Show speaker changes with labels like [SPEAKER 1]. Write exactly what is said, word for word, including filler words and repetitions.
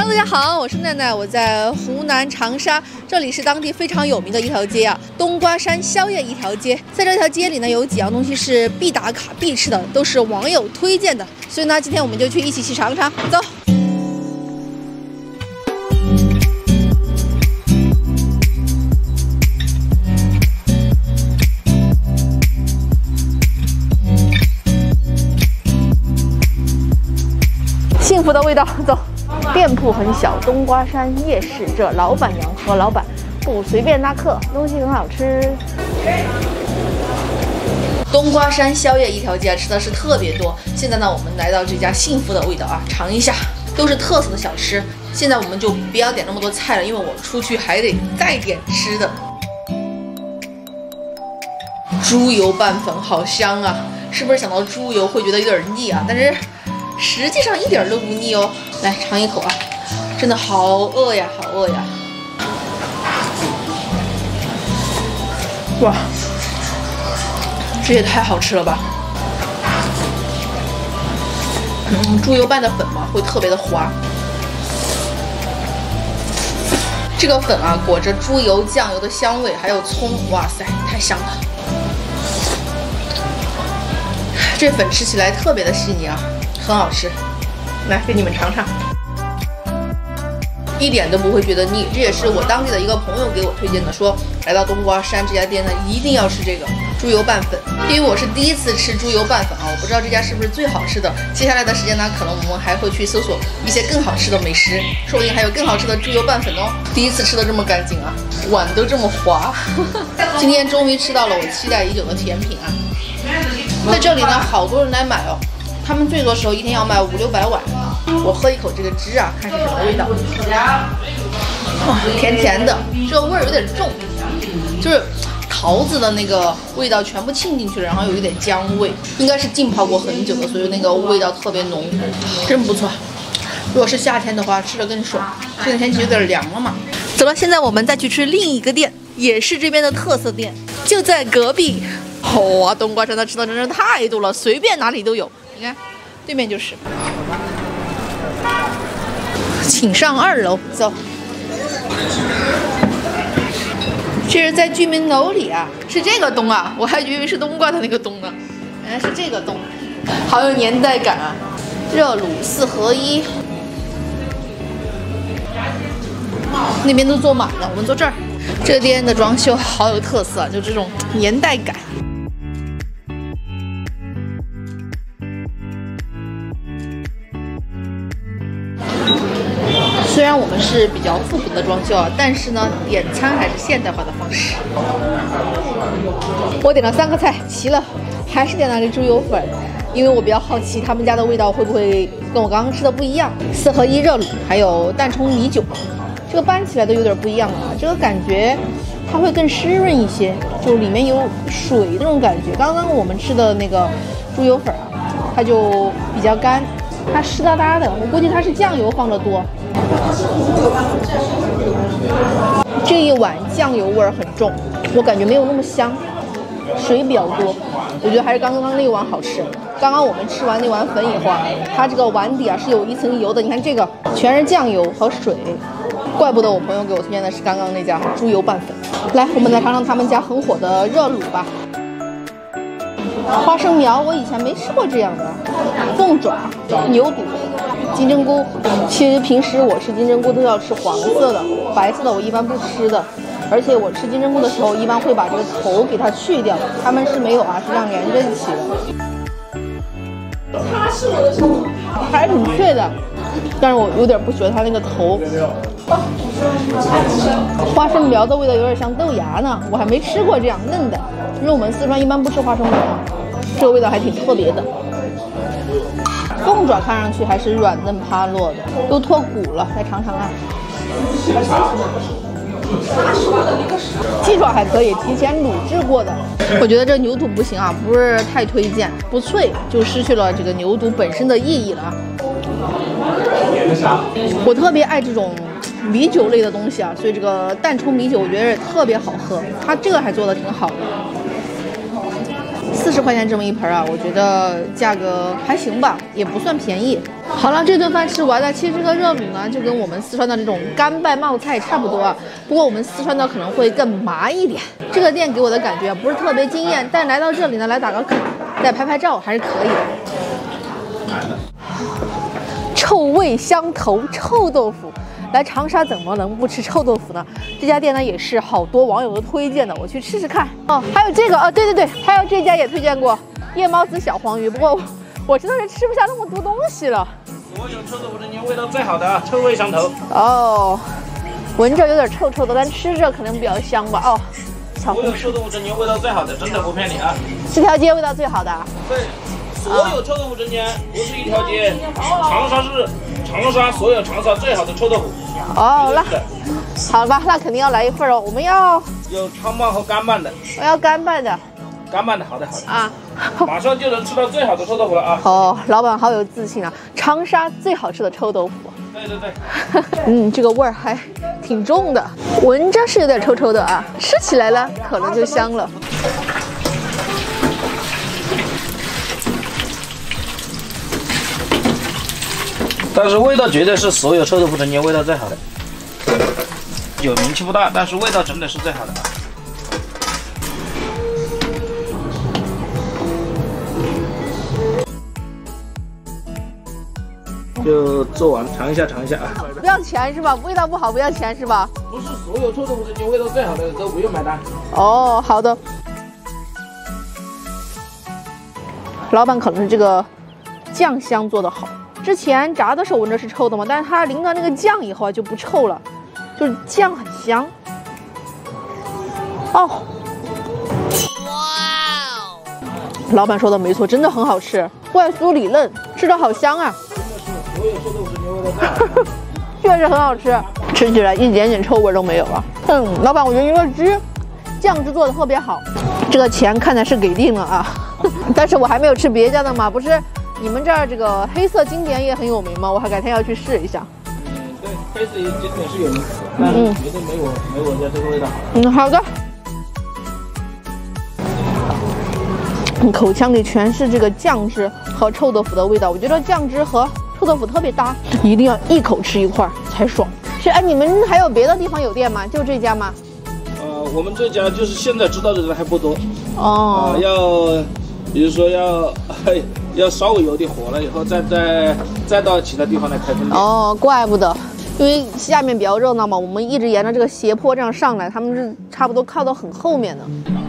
[SPEAKER 1] Hello， 大家好，我是奈奈，我在湖南长沙，这里是当地非常有名的一条街啊，冬瓜山宵夜一条街。在这条街里呢，有几样东西是必打卡、必吃的，都是网友推荐的，所以呢，今天我们就去一起去尝尝，走。 幸福的味道，走。店铺很小，冬瓜山夜市，这老板娘和老板不随便拉客，东西很好吃。冬瓜山宵夜一条街吃的是特别多。现在呢，我们来到这家幸福的味道啊，尝一下，都是特色的小吃。现在我们就不要点那么多菜了，因为我出去还得再点吃的。猪油拌粉好香啊！是不是想到猪油会觉得有点腻啊？但是。 实际上一点都不腻哦，来尝一口啊！真的好饿呀，好饿呀！哇，这也太好吃了吧！嗯，猪油拌的粉嘛，会特别的滑。这个粉啊，裹着猪油、酱油的香味，还有葱，哇塞，太香了！这粉吃起来特别的细腻啊。 很好吃，来给你们尝尝，一点都不会觉得腻。这也是我当地的一个朋友给我推荐的，说来到冬瓜山这家店呢，一定要吃这个猪油拌粉。因为我是第一次吃猪油拌粉啊，我不知道这家是不是最好吃的。接下来的时间呢，可能我们还会去搜索一些更好吃的美食，说不定还有更好吃的猪油拌粉哦。第一次吃的这么干净啊，碗都这么滑。今天终于吃到了我期待已久的甜品啊，在这里呢，好多人来买哦。 他们最多时候一天要卖五六百碗，我喝一口这个汁啊，看是什么味道。哇，甜甜的，这个味儿有点重，就是桃子的那个味道全部沁进去了，然后有一点姜味，应该是浸泡过很久的，所以那个味道特别浓，真不错。如果是夏天的话，吃得更爽。这个天气有点凉了嘛。走了，现在我们再去吃另一个店，也是这边的特色店，就在隔壁。哇、哦，冬瓜山它吃的真是太多了，随便哪里都有。 你看，对面就是，请上二楼，走。这是在居民楼里啊，是这个冬啊，我还以为是冬瓜的那个冬呢，原来是这个冬，好有年代感啊！热卤四合一，那边都坐满了，我们坐这儿。这个店的装修好有特色啊，就这种年代感。 虽然我们是比较复古的装修啊，但是呢，点餐还是现代化的方式。我点了三个菜，齐了，还是点了个猪油粉，因为我比较好奇他们家的味道会不会跟我刚刚吃的不一样。四合一热卤，还有蛋冲米酒，这个拌起来都有点不一样了啊，这个感觉它会更湿润一些，就里面有水那种感觉。刚刚我们吃的那个猪油粉啊，它就比较干。 它湿哒哒的，我估计它是酱油放的多。这一碗酱油味儿很重，我感觉没有那么香，水比较多。我觉得还是刚刚那碗好吃。刚刚我们吃完那碗粉以后啊，它这个碗底啊是有一层油的。你看这个全是酱油和水，怪不得我朋友给我推荐的是刚刚那家猪油拌粉。来，我们来尝尝他们家很火的热卤吧。 花生苗我以前没吃过这样的，凤爪、牛肚、金针菇。其实平时我吃金针菇都要吃黄色的，白色的我一般不吃的。而且我吃金针菇的时候，一般会把这个头给它去掉，它们是没有啊，是这样连着一起的。还挺脆的，但是我有点不喜欢它那个头。花生苗的味道有点像豆芽呢，我还没吃过这样嫩的，因为我们四川一般不吃花生苗嘛。 这个味道还挺特别的，凤爪看上去还是软嫩趴落的，都脱骨了，来尝尝啊。鸡爪还可以，提前卤制过的。我觉得这牛肚不行啊，不是太推荐，不脆就失去了这个牛肚本身的意义了啊。我特别爱这种米酒类的东西啊，所以这个蛋冲米酒我觉得特别好喝，它这个还做的挺好的。 四十块钱这么一盆啊，我觉得价格还行吧，也不算便宜。好了，这顿饭吃完了，其实这个热卤呢，就跟我们四川的这种干拌冒菜差不多啊，不过我们四川的可能会更麻一点。这个店给我的感觉不是特别惊艳，但来到这里呢，来打个卡，再拍拍照还是可以的。臭味相投，臭豆腐。来长沙怎么能不吃臭豆腐呢？这家店呢也是好多网友都推荐的，我去试试看。哦，还有这个，哦，对对对，还有这家也推荐过夜猫子小黄鱼，不过我我真的是吃不下那么多东西了。
[SPEAKER 2] 所有臭豆腐中间味道最好的啊，臭味相投。
[SPEAKER 1] 哦，闻着有点臭臭的，但吃着可能比较香吧。哦，小
[SPEAKER 2] 所有臭豆腐中间味道最好的，真的不骗你啊。
[SPEAKER 1] 这条街味道最好的。
[SPEAKER 2] 对，所有臭豆腐中间不是一条街，长沙是长沙所有长沙最好的臭豆腐。
[SPEAKER 1] 哦，那好吧，那肯定要来一份哦。我们要
[SPEAKER 2] 有汤拌和干拌的。
[SPEAKER 1] 我要干拌的。
[SPEAKER 2] 干拌的，好的好的
[SPEAKER 1] 啊，
[SPEAKER 2] 马上就能吃到最好的臭豆腐了啊！
[SPEAKER 1] 哦，老板好有自信啊！长沙最好吃的臭豆腐。
[SPEAKER 2] 对对对，
[SPEAKER 1] 嗯，这个味儿还挺重的，闻着是有点臭臭的啊，吃起来了可能就香了。
[SPEAKER 2] 但是味道绝对是所有臭豆腐中间味道最好的，有名气不大，但是味道真的是最好的啊！就做完，尝一下，尝一下啊！
[SPEAKER 1] 不要钱是吧？味道不好不要钱是吧？
[SPEAKER 2] 不是所有臭豆腐中间味道最好的都不用买单。
[SPEAKER 1] 哦，好的。老板可能是这个酱香做得好。之前炸的时候闻着是臭的嘛，但是它淋到那个酱以后啊就不臭了，就是酱很香。哦，哇！老板说的没错，真的很好吃，外酥里嫩，吃着好香啊。
[SPEAKER 2] 所有臭豆腐中间味道最好的。
[SPEAKER 1] 确实很好吃，吃起来一点点臭味都没有了。嗯，老板，我觉得这个汁酱汁做的特别好，这个钱看来是给定了啊。但是我还没有吃别家的嘛，不是你们这儿这个黑色经典也很有名吗？我还改天要去试一下。
[SPEAKER 2] 嗯，对，黑色经典是有名，但是绝对没我没我家这个味道好。
[SPEAKER 1] 嗯，好的。口腔里全是这个酱汁和臭豆腐的味道，我觉得酱汁和臭豆腐特别搭，一定要一口吃一块才爽。是哎，你们还有别的地方有店吗？就这家吗？
[SPEAKER 2] 呃，我们这家就是现在知道的人还不多。
[SPEAKER 1] 哦、
[SPEAKER 2] 呃，要比如说要要稍微有点火了以后，再再再到其他地方来开分店。
[SPEAKER 1] 哦，怪不得，因为下面比较热闹嘛，我们一直沿着这个斜坡这样上来，他们是差不多靠到很后面的。